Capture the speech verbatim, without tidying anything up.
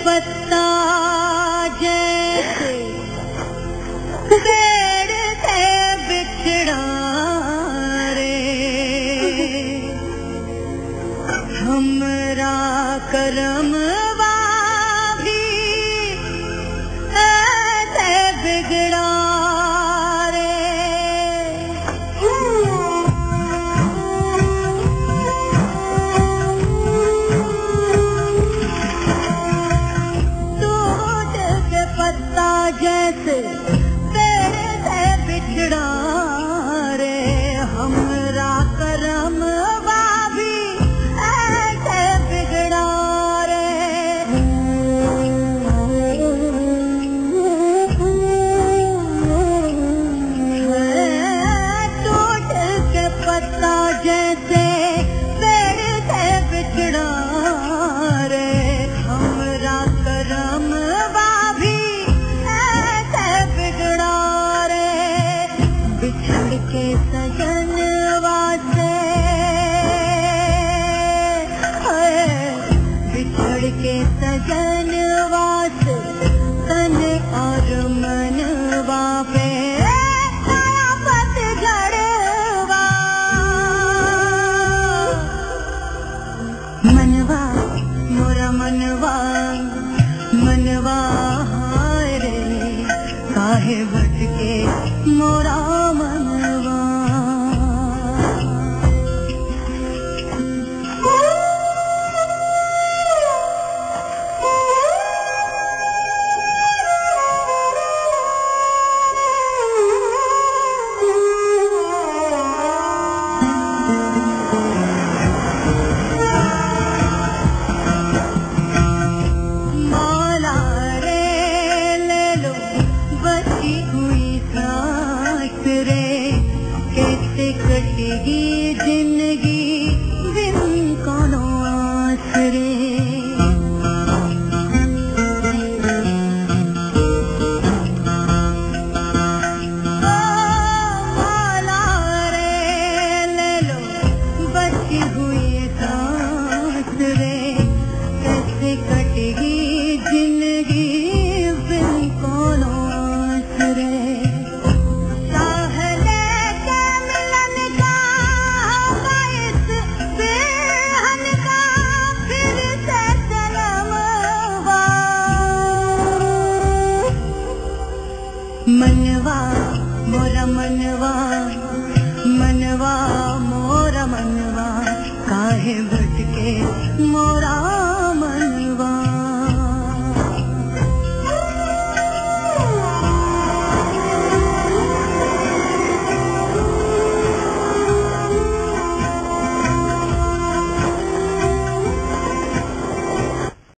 पत्ता जैसे पेड़ से बिछड़ा रे, हमरा करम भी ऐसे बिगड़ा रे। टूट के पत्ता जैसे पेड़ से बिछड़ा रे, हमरा करम भी ऐसे बिगड़ा रे। टूट के पत्ता जैसे पेड़ से बिछड़ा रे, हमरा करम भी ऐसे बिगड़ा रे। बिछड़ के सजनवा से, बिछड़ के सजन